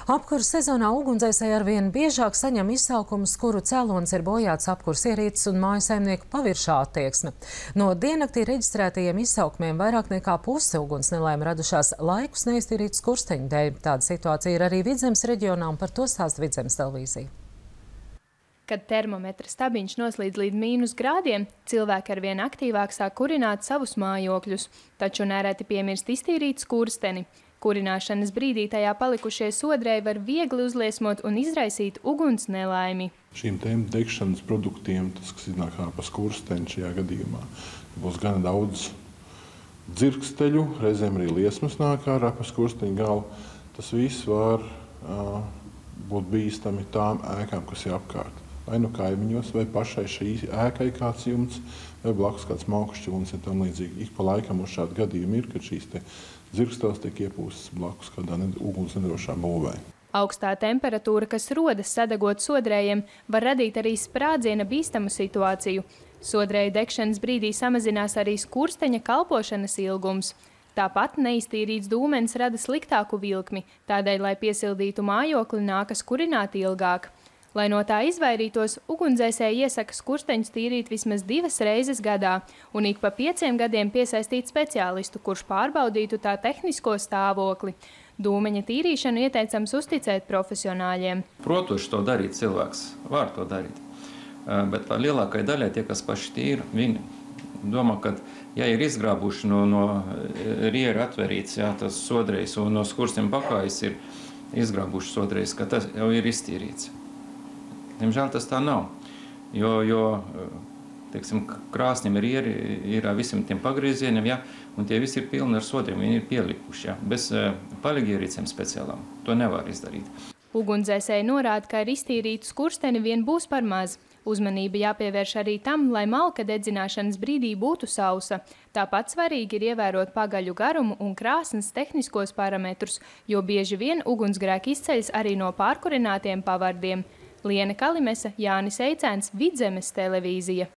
Apkures sezonā ugunsdzēsēji arvien biežāk saņem izsaukumus, kuru cēlonis ir bojāts apkures ierīces un mājasaimnieku paviršā attieksme. No diennaktī reģistrētajiem izsaukumiem vairāk nekā puse ugunsnelaimi radušās laikus neiztīrītu skursteņu dēļ. Tāda situācija ir arī Vidzemes reģionā, un par to stāsta Vidzemes televīzija. Kad termometra stabiņš noslīd līdz -grādiem, cilvēki arvien aktīvāk sāk kurināt savus mājokļus, taču nereti piemirst iztīrīt skursteni. Kurināšanas brīdī tajā palikušie sodrēji var viegli uzliesmot un izraisīt uguns nelaimi. Šīm degšanas produktiem, tas, kas iznāk pa skursteni šajā gadījumā, būs gana daudz dzirksteļu, reizēm arī liesmas nāk ārā pa skursteņa galu. Tas viss var būt bīstami tām ēkām, kas ir apkārt. Vai nu kaimiņos, vai pašai šī ēkai kāds jumts, vai blakus kāds malku šķilns un tam līdzīgi. Ik pa laikam uz šādu gadījumu ir, kad šīs dzirksteles tiek iepūstas blakus kādā uguns nedrošā būvē. Augstā temperatūra, kas rodas sadegot sodrējiem, var radīt arī sprādziena bīstamu situāciju. Sodrēju degšanas brīdī samazinās arī skursteņa kalpošanas ilgums. Tāpat neiztīrīts dūmens rada sliktāku vilkmi, tādēļ, lai piesildītu mājokli, nākas kurināt ilgāk. Lai no tā izvairītos, ugunsdzēsēji iesaka skursteņus tīrīt vismaz 2 reizes gadā un ik pa 5 gadiem piesaistīt speciālistu, kurš pārbaudītu tā tehnisko stāvokli. Dūmeņa tīrīšanu ieteicams uzticēt profesionāļiem. Protams, to darīt cilvēks var to darīt, bet lielākai daļai tie, kas paši tīra, viņi domā, ka, ja ir izgrābuši no riera atverīts, tas sodrējs un no skursteņa pakājas ir izgrābuši sodrējs, ka tas jau ir iztīrīts. Diemžēl tas tā nav, jo teiksim, krāsnim ir visiem tiem pagriezieniem, un tie visi ir pilni ar sodriem, viņi ir pielikuši. Bez paļģierīcēm speciālām to nevar izdarīt. Ugunsdzēsēji norāda, ka ar iztīrītu skursteni vien būs par maz. Uzmanība jāpievērš arī tam, lai malka dedzināšanas brīdī būtu sausa. Tāpat svarīgi ir ievērot pagaļu garumu un krāsnes tehniskos parametrus, jo bieži vien ugunsgrēki izceļas arī no pārkurinātiem pavardiem. Liene Kalimese, Jānis Eicēns, Vidzemes televīzija.